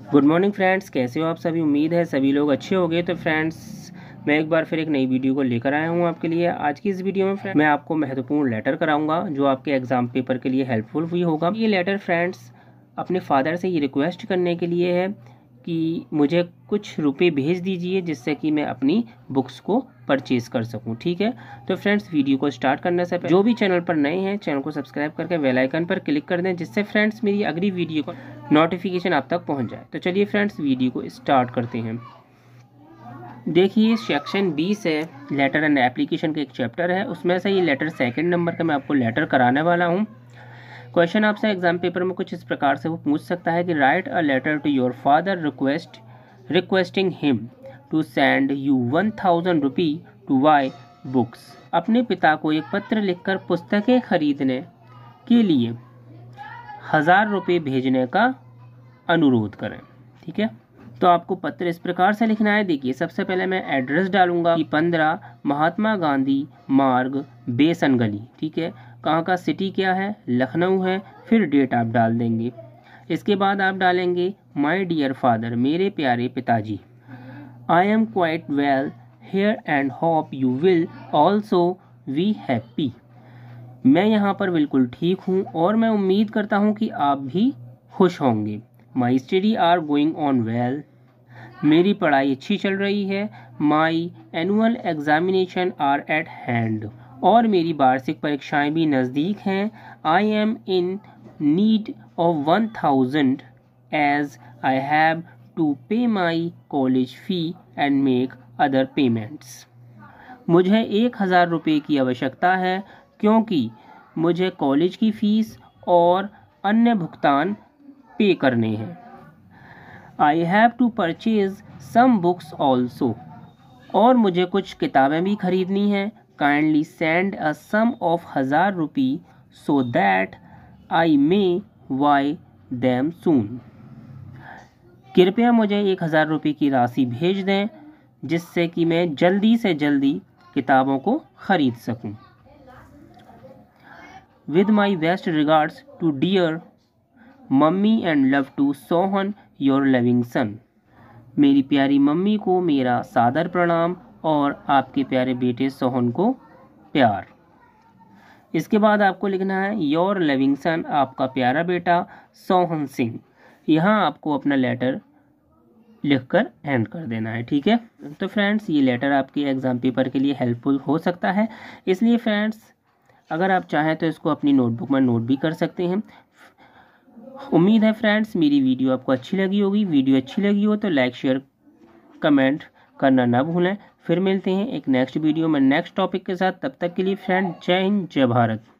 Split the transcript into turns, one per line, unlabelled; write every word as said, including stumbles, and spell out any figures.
Good morning friends, कैसे हो आप सभी। उम्मीद है सभी लोग अच्छे होंगे। तो फ्रेंड्स, मैं एक बार फिर एक नई वीडियो को लेकर आया हूं आपके लिए। आज की इस वीडियो में फ्रेंड्स मैं आपको महत्वपूर्ण लेटर कराऊंगा जो आपके एग्जाम पेपर के लिए हेल्पफुल भी होगा। ये लेटर फ्रेंड्स अपने फादर से ये रिक्वेस्ट करने के लिए है कि मुझे कुछ रुपए भेज दीजिए जिससे कि मैं अपनी बुक्स को परचेज कर सकूं। ठीक है, तो फ्रेंड्स वीडियो को स्टार्ट करने से पहले जो भी चैनल पर नए हैं चैनल को सब्सक्राइब करके बेल आइकन पर क्लिक कर दें, जिससे फ्रेंड्स मेरी अगली वीडियो का नोटिफिकेशन आप तक पहुंच जाए। तो चलिए फ्रेंड्स वीडियो को स्टार्ट करते हैं। देखिए सेक्शन बीस है, लेटर एंड एप्लीकेशन का एक चैप्टर है, उसमें से ये लेटर सेकंड नंबर का मैं आपको लेटर कराने वाला हूँ। क्वेश्चन आपसे एग्जाम पेपर में कुछ इस प्रकार से वो पूछ सकता है कि write a letter to your father request requesting him to send you one thousand rupee to buy books. अपने पिता को एक पत्र लिखकर पुस्तकें खरीदने के लिए हजार रुपये भेजने का अनुरोध करें। ठीक है, तो आपको पत्र इस प्रकार से लिखना है। देखिए सबसे पहले मैं एड्रेस डालूंगा कि पंद्रह महात्मा गांधी मार्ग, बेसन गली। ठीक है, कहाँ का सिटी क्या है, लखनऊ है। फिर डेट आप डाल देंगे। इसके बाद आप डालेंगे माय डियर फादर, मेरे प्यारे पिताजी। I am quite well here and hope you will also be happy. मैं यहाँ पर बिल्कुल ठीक हूँ और मैं उम्मीद करता हूँ कि आप भी खुश होंगे। My study are going on well, मेरी पढ़ाई अच्छी चल रही है। My annual examination are at hand, और मेरी वार्षिक परीक्षाएं भी नज़दीक हैं। I am in need of one thousand as I have to pay my college fee and make other payments. मुझे एक हज़ार रुपये की आवश्यकता है क्योंकि मुझे कॉलेज की फीस और अन्य भुगतान पे करने हैं। I have to purchase some books also, और मुझे कुछ किताबें भी खरीदनी हैं। Kindly send a sum of hazar rupee so that I may buy them soon. कृपया मुझे एक हज़ार रुपये की राशि भेज दें जिससे कि मैं जल्दी से जल्दी किताबों को खरीद सकूं। With my best regards to dear mummy and love to Sohan your loving son. मेरी प्यारी मम्मी को मेरा सादर प्रणाम और आपके प्यारे बेटे सोहन को प्यार। इसके बाद आपको लिखना है योर लविंग सन, आपका प्यारा बेटा सोहन सिंह। यहाँ आपको अपना लेटर लिखकर एंड कर देना है। ठीक है, तो फ्रेंड्स ये लेटर आपके एग्जाम पेपर के लिए हेल्पफुल हो सकता है, इसलिए फ्रेंड्स अगर आप चाहें तो इसको अपनी नोटबुक में नोट भी कर सकते हैं। उम्मीद है फ्रेंड्स मेरी वीडियो आपको अच्छी लगी होगी। वीडियो अच्छी लगी हो तो लाइक शेयर कमेंट करना ना भूलें। फिर मिलते हैं एक नेक्स्ट वीडियो में नेक्स्ट टॉपिक के साथ। तब तक के लिए फ्रेंड जय हिंद जय भारत।